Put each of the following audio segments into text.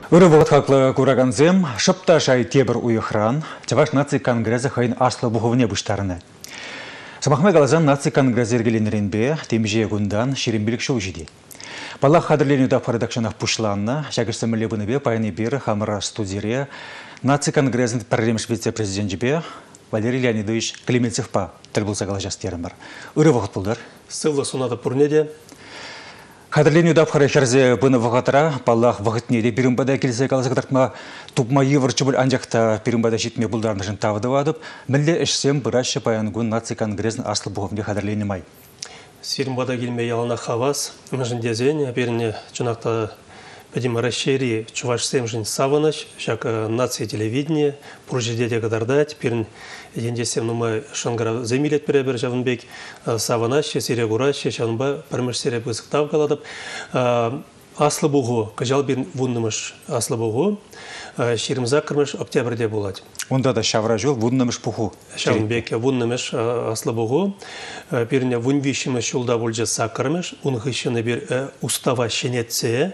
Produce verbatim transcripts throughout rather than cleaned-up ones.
Урывот хаклы кураганзем, шыпта шай тебір уйықран, Чаваш наци конгрессы хайын аслы бұғывыне бұштарыны. Самахмай қалазан наци конгресс ергеленеренбе, темже гундан шерембелік шоу жиди. Балақ қадырлену да парадакшанах пушланна, шагырсымыле бұныбе пайны бері хамыра студире, наци конгрессын паралемш вице-президент жібе, Валерий Леонидович Клеменцев-па тіл болса қала жастерім бар. Урывот бұлдар. Сылла сонада пұрнеде. Қадырлену да пхара херзе бұны вағатыра, балақ вағытнеде бірімбада келсе қаласы қыдартма тупма евірчі бұл анжақта бірімбада жетме бұлдарны жын тавыды вадып, мүлі ішсем бұрашы баянгун наци конгрессын аслы бұғымде қадырлену май. Сирімбада келмей ялына хавас, мүжін дезен, беріне жынақта бәдім расшири чувашсем жын саваныш, шак нация телевидение, пружедеде қадардать, перін ендесем нумай шангара земилет перебер жавынбек саванаш, сере гураш, шанба пірміш сере бұзықтав қаладып. Аслы бұғы, кажал берін вұннымыш аслы бұғы, шерімза кірміш октябрде болады. Онда да шавра жол вұннымыш бұғы. Шавынбек вұннымыш аслы бұғы, беріне вұнвишіміш жолда болжа сақырмыш, ұнғышыны бір устава шенетсе,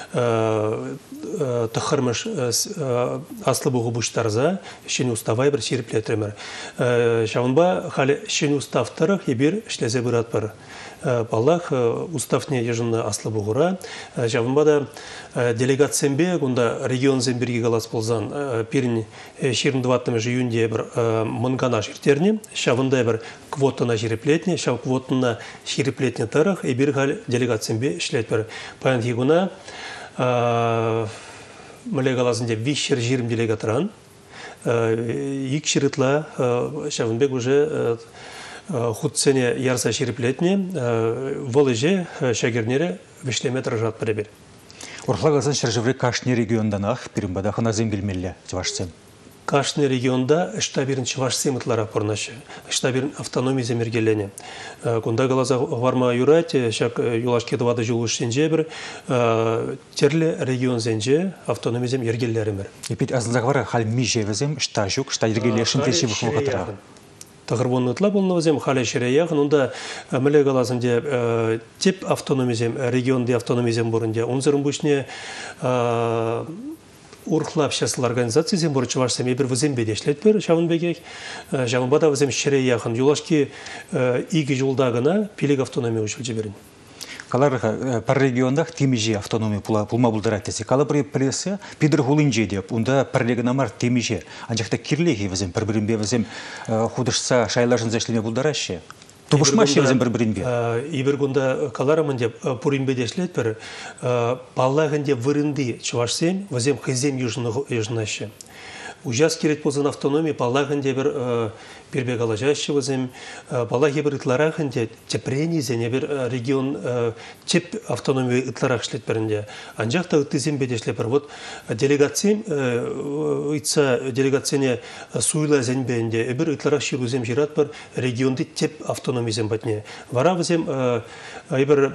тұқырмыш аслы бұғы бұштарза, шені уставай бір шеріплетірмір. Шавынба қалі шені уставтырық ебір ішлезе бұрат бір. Балах уставне ежінна аслы бұғыра. Жавынбада делегациямбе, онда регион земберге қалас болзан, перін жиырма девятого июньде бір мұнгана жертеріне, шавында бір квотына жереплетіне, шав квотына жереплетіне тарах, и бір қал делегациямбе ішлет бір. Паян хигуна, мүлі қаласында вишер жиырма делегатыран, ек шырытла шавынбек уже худсене ярса шереплетне, волыже шагернере вишлеметр жат пребер. Урхлагасан шаржевре Кашни регионданах, перембада ханазем келмелле, чувашсем. Кашни регионда штабирин чувашсем итлара порнашы, штабирин автономия земергелене. Кунда галаза варма юрать, шак юлашке двада жулуш сенжебер, терле регион зенже автономия зем ергеллеремер. И пить азанзагвара хальми жевезем, штажук, штажергелешин теши вухватра. Тағырбонны ұтла болуына өзем қалы шере яғын, онда мүлі қаласынде теп автономизем, регионде автономизем бұрынде. Онзырын бұшне ұрқлап шасыл организация зем бұры чывашсам ебір візем бедешлет бір шавын бегек. Жавынбада візем шере яғын. Юлашки игі жолдағына пелек автономия үшілже берін. Калар пар региондах темижи автономия пулма булдыратесе. Кала бір прессе пидір хулынже деп, онда парлегін амар темижи. Анжақта кирлеги візем, бір-бірінбе візем худышса шайлашын зәшлеме булдарашы. Тубышмашы візем бір-бірінбе. Ибір күнда каларамын деп пуринбе дешлет бір, баллағын деп вырынды чувашсен, візем хызем южнашы. Ужас керет болсын автономия, балағын де бір пербе қалажашы өзім, балағы бір ұтларағын де тепрені зәне бір регион теп автономия ұтларақ шлет бірінде. Анжақта ұттызем бедешлет бір. Вот делегациям, ұйтса делегацияне суйла зәнбейінде, бір ұтларақ шыр өзім жират бір регионды теп автономия зән бәтіне. Вара өзім бір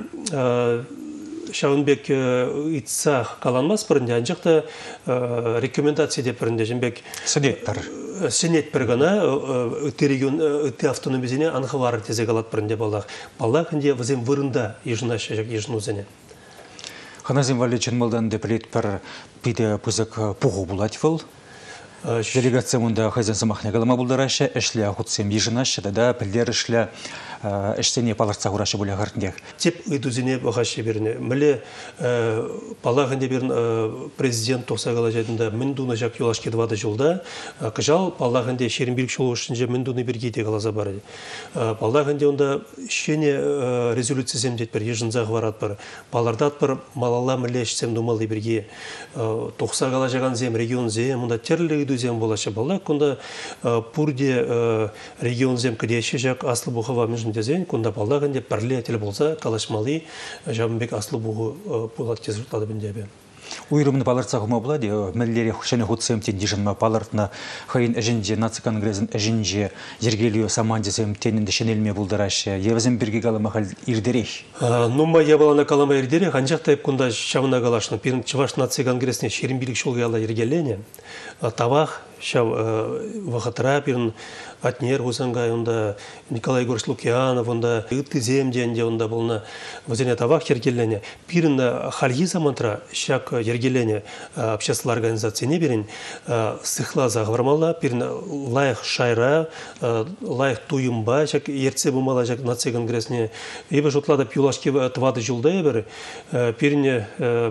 Шавынбек итса қаланмас бірінде, анжақта рекомендация деп бірінде жембек сенет бір ғана үтті регион, үтті автономизіне анғывары тезе қалат бірінде балақ. Балақінде візем вырында ежінашы жақ ежін өзіне. Ханазим Валичин Молдан деплет пар пиде пузак пуғу бұлатфыл. Делегация мұнда хазин самахне қалама бұлдарашы, әшлі ақутсем ежінашы, да пілдер ішлі әштене паларца құрашы бұлі ғартындек. Теп ұйдузіне бағашы беріне. Мүлі палағынде берін президент тоқса қала жайдында міндуны жақ юлашке двада жылда, қыжал палағынде шерін бірік жолы үшінже міндуны біргейде қалаза барды. Палағынде онда шене резолюциясем дет бір, ежінзағы барат бір, палардат бір малала мүлі әшсем думалы бірге. Тоқса қала жаған зем, регион зем, онда терлі зем болашы балақ, онда пұрде регион зем кідеші жақ аслы бұғыва мүжін дезен, онда балағын деп бірлі әтел болса, қалашмалы жабынбек аслы бұғы болат кезіртлады біндебе. Уйрымны паларца құма болады, мәлілері шәне құтсемтен дежінма палартына қайын әжінде, наци конгресін әжінде, ергеліо саманде семтенінде шенелме бұлдарашы, евізім бірге қалама қал ирдерек? Нұмма ебалана қалама ирдерек, анжақта еп күнда шамына қалашының, перін чываш наци конгресіне шерін білік шолға ала ергелене. тавах шав вахатра пирн Атнер Гусангай, онда Николай Егорович Лукьянов, онда Итызем денде, онда болна возене тавах ергелене. Пирн хальги замантра шак ергелене общественной организации не берин сыхла заговармала, пирн лайх шайра, лайх туюмба, шак ерце бумала, шак нация конгрессне. Ибо жотлада пюлашки твады жылда ебер, пирн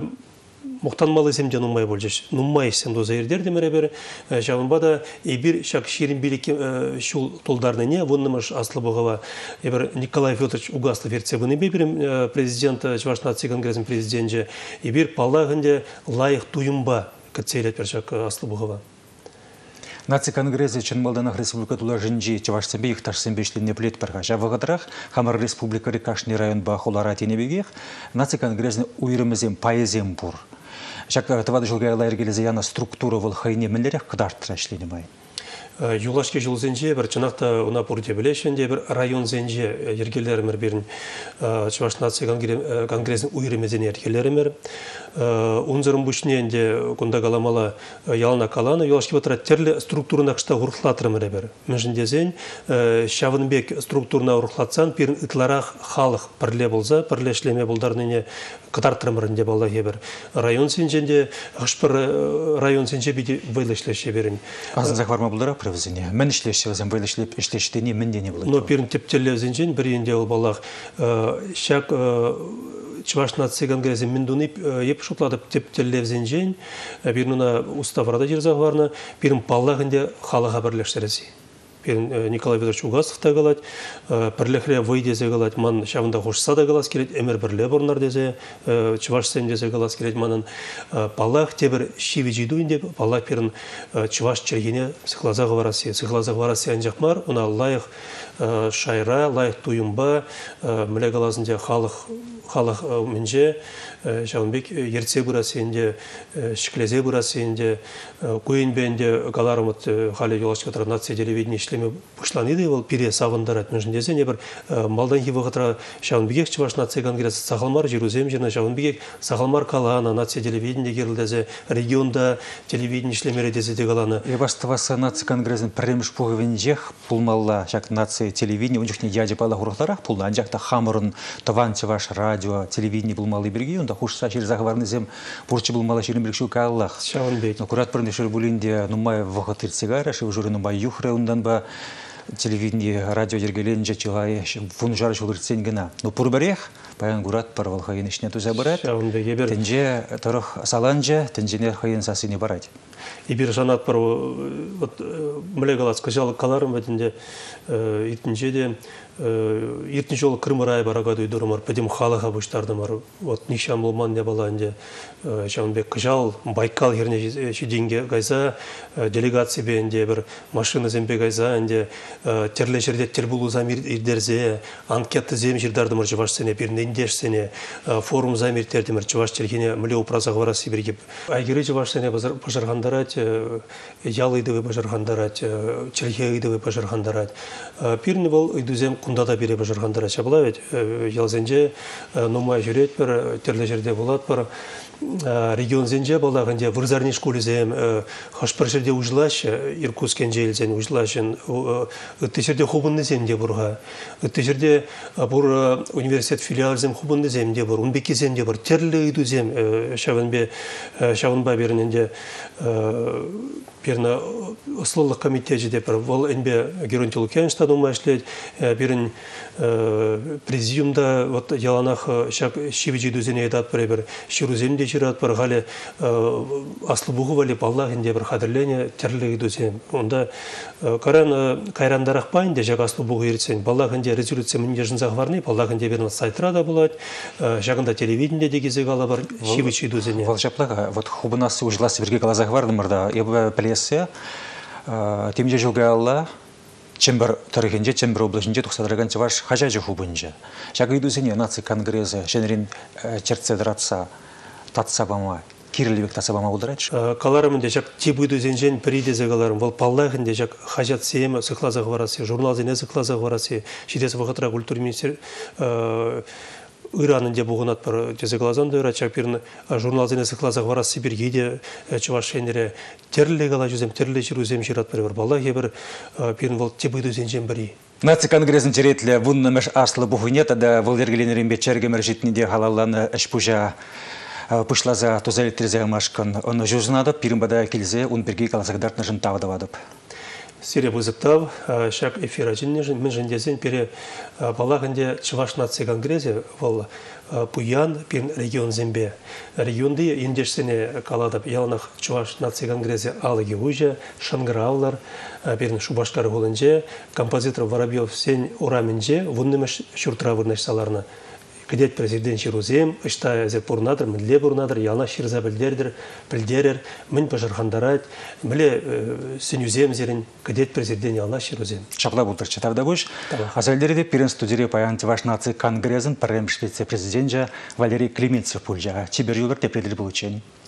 Мұқтан малы земде нұмай болжаш. Нұмай сен доза ердер демере бері. Жавынбада ебір шак шерін билік шул толдарны не, воннымыш аслы бұғыва. Ебір Николай Федорович Угаслов ерце бұны бебірім президент, Чуваш нация конгрессин президенті. Ебір палағынде лайық туюмба кәтсейлет бір шак аслы бұғыва. Нация конгрессы Чынмалданах республика тула жинжи Чавашсембе ихташсембе ишлене плет парга. Жавығыдырақ Хамар республика рекашни район бақулара тенебегех нация конгрессini уйрымызем поэзем бур. Жак тавады жылға лайыргелезе яна структура вол хайне мінлерек қыдартыра ишлене май. Юлашке жыл зенже бір чынақта уна пұрде білешінде бір район зенже ергелерімір берін Чуваш нация конгрессini уйрымызен ергелерімір. Унзырым бүшіненде күнда қаламала ялына қаланы, Юлашке батыра терлі структурына қышта ғұрқлатырымыр әбір. Мүжіндезен, Шавынбек структурына ғұрқлатсан, перін үтларақ халық пірле болса, пірле шлеме болдарныне қыдартырымырынде бала ебір. Район сенженде, ғышпыр район сенже биде вайлышлеше берін. Азын зақварма бұлдыра превізіне. Мен ішлеше өзен вайлышлеп ішлештені міндене болады. Но перін тептелі өзенжен бір енде ол балақ шак Чуваш нация конгресси міндуны еп шутладып тептелі өзенжен бірінуна уставрада жерзағварна, бірін паллағынде халыға бірлештересі. Николай Федорович Угасов та галать, перлехле выйдезе галать, ман шавында хошса да галас келет, эмер бірле борнар дезе, Чуваш сендезе галас келет, манын паллах тебір шиві жидуінде, паллах перін Чуваш чергене сықлазағы вараси. Сықлазағы вараси анжақмар, она лайық шайра, лайық туюмба, мүле галазынде халық халық менже, Шавынбек ерце бұрасыйынде, шіклезе бұрасыйынде, көйінбенде галарымыт халі Юлашке батыра нация телевидение ишлеме пұшланыды, ол пире савындарат мүжіндезе, не бір малдан хивы ғытыра Шавынбек Чуваш нация конгрессы сақалмар жерузем жерна, Шавынбек сақалмар қалана нация телевидение керілдезе, регионда телевидение ишлемері дезе де қаланы. Ебастывасы нация конгрессын піреміш пұғывенжех пұлмалла жак нация телевидение, онжықне дяде бала ғұрықтарақ пұлды, анжақта хамырын таван Чуваш радио, телевидение пұлмалы бірге, онда хушса через заговарный зем бурчы булмала шерин бирикшу каллах. Шавынбек. Но курат пырны шер булинде нумай вахатыр цигара, шев журы нумай юхре ундан ба телевидение радио ергеленже чилай фун жар шулырцен гына. Но пурбарех паян гурат парвал хайын ишне туза барат. Шавынбек ебер. Тенже тарых саланже, тенженер хайын сасыне барат. Ибир жанат бар вот млегалас кажал каларым бетинде итинже де иртин жол Крымырай барагаду идурмар педим халага буштардымар вот нишан болман не баланде Шавынбек кажал Байкал херне шидинге гайза делегация бенде бір машина зембе гайза энде терле жерде тербулу замир ирдерзе анкетты зем жирдардымар Чуваш сене бирнендеш сене форум замир тердимар Чуваш чергене мле упраза гвараси бирге айгири Чуваш сене бажаргандарат ялыйдывы бажаргандарат чергейдывы бажаргандарат пирни бол идузем кунда да бире бажаргандарат шабла ведь ялзенже нумай жүрет бір терле жерде болат бір регион зенже балағынде вырзарни школе зем хашпар жерде ужлаш Иркутскен желзен ужлашын үтті жерде хубынны земде бұрға үтті жерде бұр университет филиал зем хубынны земде бұр унбеки земде бұр терлі үйді зем шавынбе шавынба берінінде беріні ұслылық комитеті деп бір ол әнбе Геронтий Лукьянштан умашлет берін президиумда вот яланах шак шивичи дүзене едат бір бір шируземде жират бір ғалі аслы бұғы вали баллағынде бір қадірлене терлігі дүзем. Онда қаран қайрандарақ байынде жак аслы бұғы ерітсен баллағынде резолюция мінге жынзақ варны баллағынде берін сайтыра да болады жағында телевидінде дегезе қала бар шивичи дүзене. Вал жаплаға вот хубынасы ұжыласы бірге қалазақ варды мұрда ебі плесе темже жылға алла Чембер тарихинже, Чембер облачинже тухсадраган Чуваш хажажы хубынже. Жак идузене нация конгрессы шенерин черцедратса татса бама кирилбек татса бама удырайчы. Каларымынде жак тип идузенжен придезе каларым. Вол паллахынде жак хажат сеем сыклаза гвараси, журнал зене сыклаза гвараси. Шидес вахатра культура министер Иранынде бұғынат бір тезе қалазан да ұрат шапирін журнал зенесі қалазақ варас Сибиргейде чываш шенере терлі қала жүзем, терлі жүрузем жират бір бала кебір пирін бол тебыды зенжен бірі. Наци конгресін черетлі вұннымыш аслы бұғыне, тада бұл ергеленерін бет чәргемір жетінінде халаланы іш пұжа пұшлаза тозалеттерзе амашқын. Оны жүзінады, пирімбада келзе, он бірге қаласағдартны жын тағдавадып. Сире бұзықтав, шак эфира жинне жын, мен жындесен пере балағынде Чуваш наци конгрезе, ол пуян пен регион зембе. Регионды ендешсене каладып, яланақ Чуваш наци конгрезе алығы ұжа, шангыраулар, перін шубашкары ғолынже, композитор Воробьев сен ураменже, вұннымыш шүртыра вырнаш саларына. Кедет президент Ширузем, ышта әзір бұрнадыр, мүлі бұрнадыр, ялна ширза білдердір, білдерер, мін пожархандарат, мүлі сенюзем зерін, кедет президент ялна Ширузем. Шапла бұлдыр чатавда бұш. Азалдерді пирен студире паян Чуваш наци конгрезін пірем вице-президент Валерий Климентьев пульжа. Чибер юлар тепреділ бұл учень.